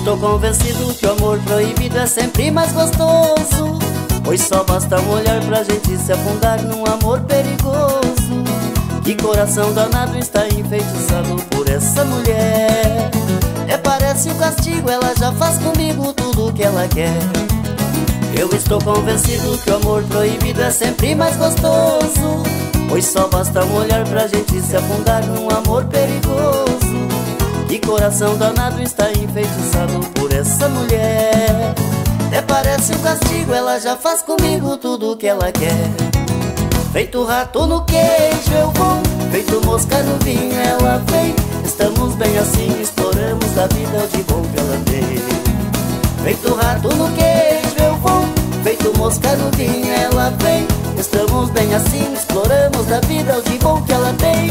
estou convencido que o amor proibido é sempre mais gostoso, pois só basta um olhar pra gente se afundar num amor perigoso. Que coração danado está enfeitiçado por essa mulher. Parece um castigo, ela já faz comigo tudo o que ela quer. Eu estou convencido que o amor proibido é sempre mais gostoso, pois só basta um olhar pra gente se afundar num amor perigoso. Que coração danado está enfeitiçado por essa mulher. Parece um castigo, ela já faz comigo tudo o que ela quer. Feito rato no queijo eu vou, feito mosca no vinho ela vem. Estamos bem assim, exploramos a vida, o de bom que ela tem. Feito rato no queijo eu vou, feito mosca no vinho ela vem. Estamos bem assim, exploramos a vida, o de bom que ela tem.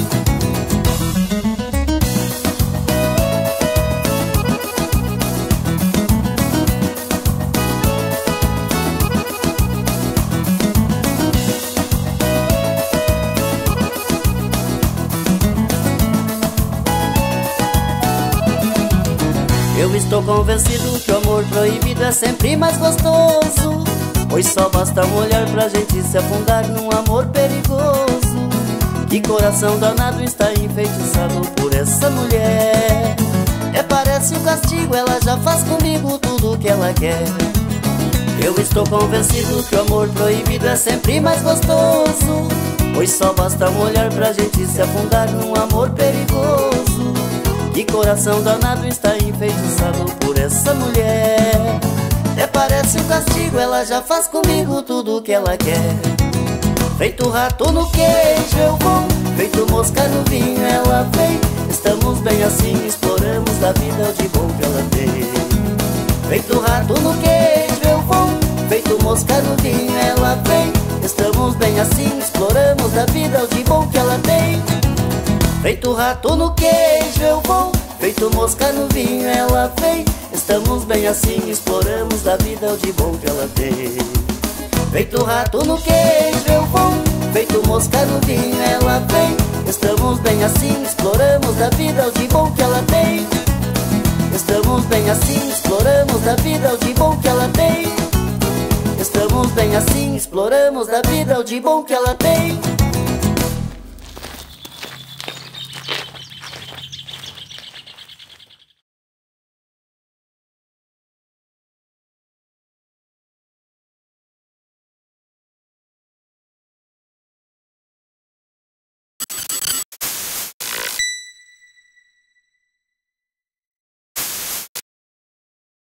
Eu estou convencido que o amor proibido é sempre mais gostoso, pois só basta um olhar pra gente se afundar num amor perigoso. Que coração danado está enfeitiçado por essa mulher. Parece um castigo, ela já faz comigo tudo o que ela quer. Eu estou convencido que o amor proibido é sempre mais gostoso, pois só basta um olhar pra gente se afundar num amor perigoso. Que coração danado está enfeitiçado por essa mulher. Parece um castigo, ela já faz comigo tudo o que ela quer. Feito rato no queijo eu vou, feito mosca no vinho ela vem. Estamos bem assim, exploramos a vida, o de bom que ela tem. Feito rato no queijo eu vou, feito mosca no vinho ela vem. Estamos bem assim, exploramos a vida, o de bom que ela tem. Feito rato no queijo eu vou, feito mosca no vinho ela vem. Estamos bem assim, exploramos a vida, o de bom que ela tem. Feito rato no queijo eu vou, feito mosca no vinho ela vem. Estamos bem assim, exploramos a vida, o de bom que ela tem. Estamos bem assim, exploramos a vida, o de bom que ela tem. Estamos bem assim, exploramos a vida, o de bom que ela tem.